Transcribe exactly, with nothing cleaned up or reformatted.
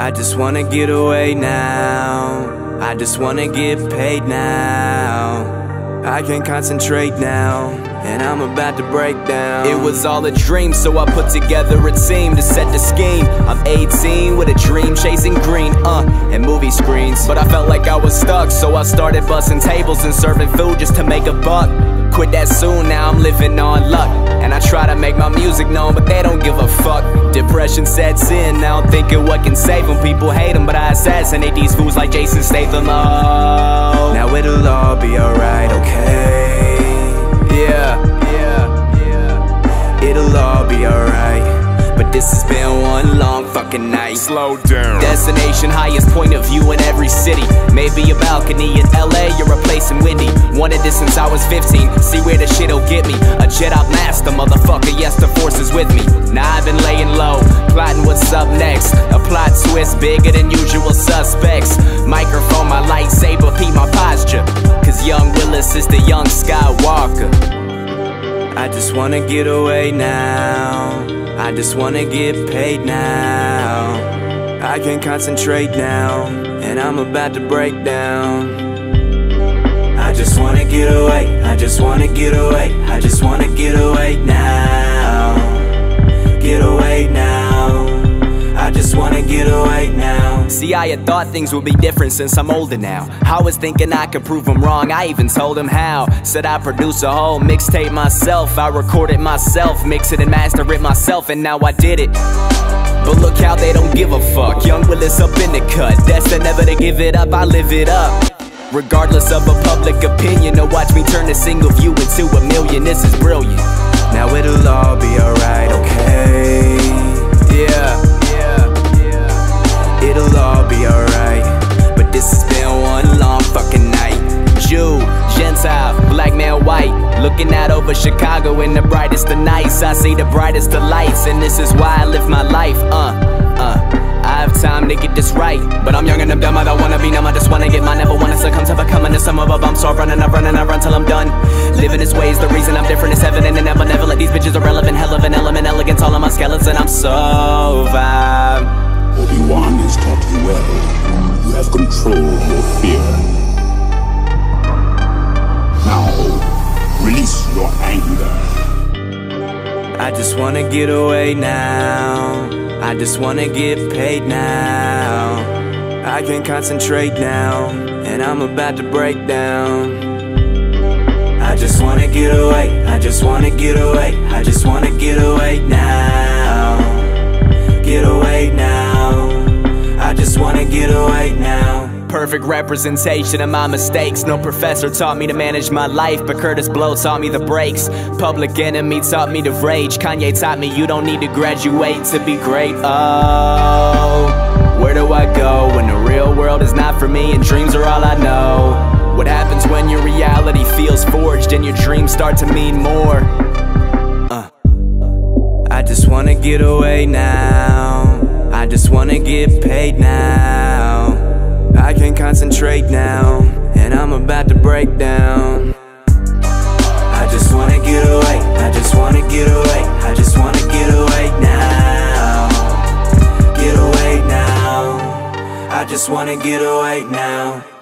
I just wanna get away now. I just wanna get paid now. I can't concentrate now, and I'm about to break down. It was all a dream, so I put together a team to set the scheme. I'm eighteen with a dream, chasing green, uh, and movie screens. But I felt like I was stuck, so I started busting tables and serving food just to make a buck. Quit that soon, now I'm living on luck. And I try to make my music known, but they don't give a fuck. Depression sets in, now I'm thinking what can save them. People hate them, but I assassinate these fools like Jason Statham. Oh, now it'll all be alright, okay? Yeah, yeah, yeah. It'll all be alright, but this has been one long fucking night. Slow down. Destination, highest point of view in every city. Maybe a balcony in L A or a place in Windy. Wanted this since I was fifteen, see where the shit'll get me. A Jedi master, motherfucker, yes, the force is with me. Now I've been laying low, plotting what's up next. A plot twist bigger than usual suspects. Microphone, my lightsaber, peep my posture. Cause young Willis is the young Skywalker. I just wanna get away now. I just wanna get paid now. I can't concentrate now, and I'm about to break down. I just wanna get away, I just wanna get away, I just wanna get away now. Get away now, I just wanna get away now. See, I had thought things would be different since I'm older now. I was thinking I could prove them wrong, I even told them how. Said I'd produce a whole mixtape myself. I recorded myself, mix it and master it myself, and now I did it. But look how they don't give a fuck. Young Willis up in the cut, destined never to give it up, I live it up. Regardless of a public opinion, to watch me turn a single view into a million, this is brilliant. Now it'll all be alright, okay? Yeah, yeah, yeah. It'll all be alright, but this has been one long fucking night. Jew, Gentile, black man, white, looking out over Chicago in the brightest of nights. I see the brightest of lights, and this is why I live my life. Uh, uh. I have time to get this right, but I'm young and I'm dumb, I don't wanna be numb, I just wanna get mine. Never wanna succumb to becoming the sum of a bum. So I run and I run and I run till I'm done. Living this way is the reason I'm different, it's evident. And never, never let these bitches irrelevant. Hell of an element, elegance all on my skeleton, I'm so vibe. Obi-Wan has taught you well. You have control your fear. Now, release your anger. I just wanna get away now. I just wanna get paid now. I can't concentrate now, and I'm about to break down. I just wanna get away, I just wanna get away, I just wanna get away now. Get away now, I just wanna get away now. Perfect representation of my mistakes. No professor taught me to manage my life, but Curtis Blow taught me the breaks. Public Enemy taught me to rage. Kanye taught me you don't need to graduate to be great. Oh, where do I go when the real world is not for me and dreams are all I know? What happens when your reality feels forged and your dreams start to mean more? Uh. I just wanna get away now. I just wanna get paid now. I can't concentrate now, and I'm about to break down. I just wanna get away, I just wanna get away, I just wanna get away now. Get away now, I just wanna get away now.